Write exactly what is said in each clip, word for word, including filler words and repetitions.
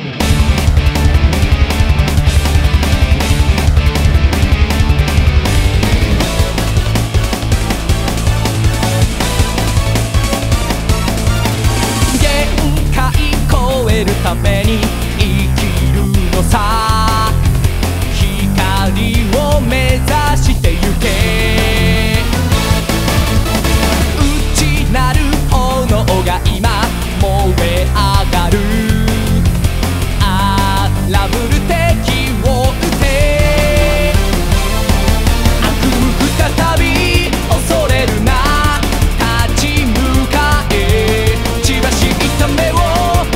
ために生きるのさ。光を目指してゆけ。内なる炎が今燃え上がる。荒ぶる敵を撃て。悪夢再び恐れるな。立ち向かえ。血走った目を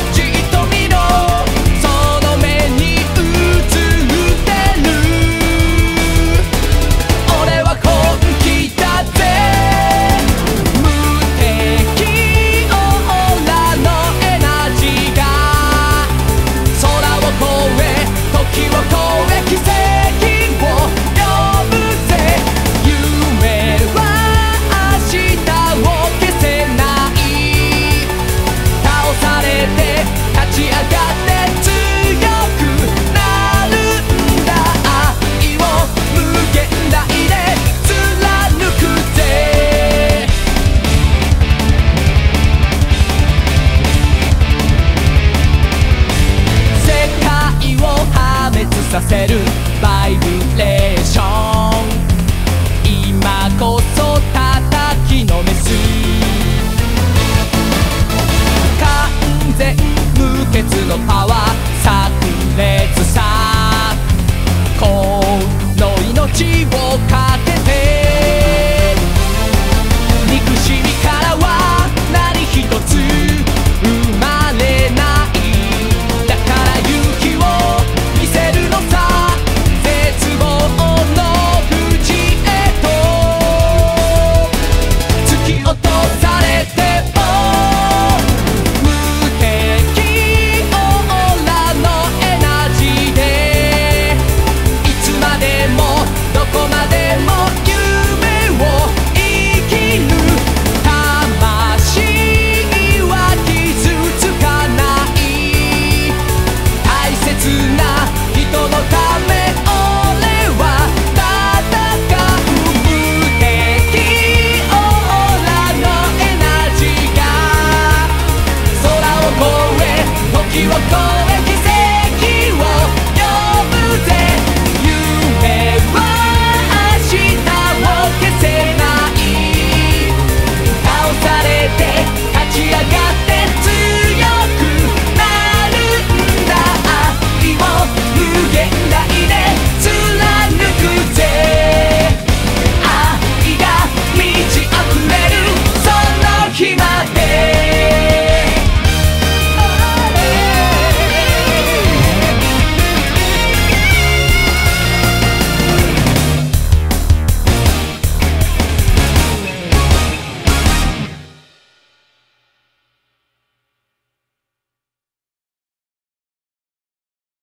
させるバイブレーション。今こそ叩きのめす。完全無欠のパワー